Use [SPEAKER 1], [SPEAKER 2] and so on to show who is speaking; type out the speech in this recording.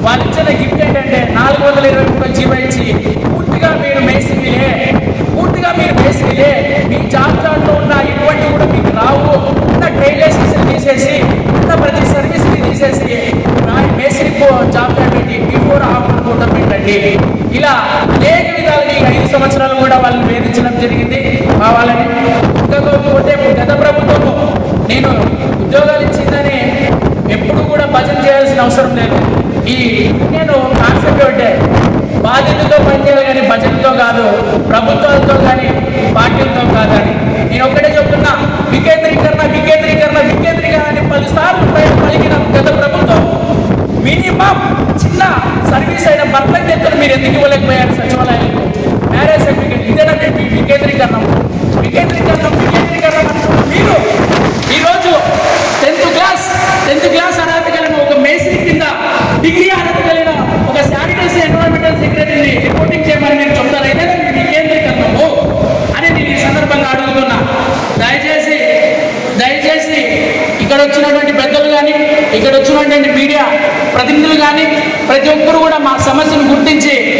[SPEAKER 1] వాళ్ళు ఇచ్చిన గిఫ్ట్ ఏంటంటే 423 జీవో ఇచ్చి పూర్తిగా మీరు మేస్త్రీలే, మీ జాబ్ కార్డులో ఉన్న ఎటువంటి కూడా మీకు రావు, ఉన్న ట్రైల్ లైసెన్స్ తీసేసి, ఉన్న ప్రతి సర్వీస్ని తీసేసి మేస్త్రీ జాబ్ కార్డు పెట్టి బిఫోర్ ఆఫ్టర్ ఫోటో పెట్టండి. ఇలా అనేక విధాలుగా 5 సంవత్సరాలు కూడా వాళ్ళని వేధించడం జరిగింది మా వాళ్ళని. ఇంకపోతే గత ప్రభుత్వము నేను ఉద్యోగాలు ఇచ్చిందని ఎప్పుడు కూడా భజన చేయాల్సిన అవసరం లేదు. నేను కాన్సెప్ట్ అంటే బాధ్యతతో పనిచేయాలి కానీ భజనతో కాదు, ప్రభుత్వాలతో కానీ పార్టీలతో కాదని. నేను ఒక్కటే చెప్తున్నా, వికేంద్రీకరణ అని 10 సార్లు పలికిన గత ప్రభుత్వం మినిమం చిన్న సర్వీస్ అయిన బర్త్ ఎత్తులు మీరు ఎందుకు ఇవ్వలేకపోయారు సచివాలయాలకు? మ్యారేజ్ సర్టిఫికేట్ ఇదేనా మీ వికేంద్రీకరణం? మీరు ఈరోజు 10th క్లాస్ అర్హత కలిగిన ఒక మేస్త్రి కింద డిగ్రీ అర్హత కలిగిన ఒక శానిటేషన్ ఎన్విరాన్మెంటల్ సెక్రటరీని రిపోర్టింగ్ చేయమని మీరు చెప్తారు. అయితే వికేంద్రీకరణము అని నేను ఈ సందర్భంగా అడుగుతున్నా. దయచేసి ఇక్కడ వచ్చినటువంటి పెద్దలు కానీ, ఇక్కడ వచ్చినటువంటి మీడియా ప్రతినిధులు కానీ ప్రతి ఒక్కరు కూడా మా సమస్యను గుర్తించి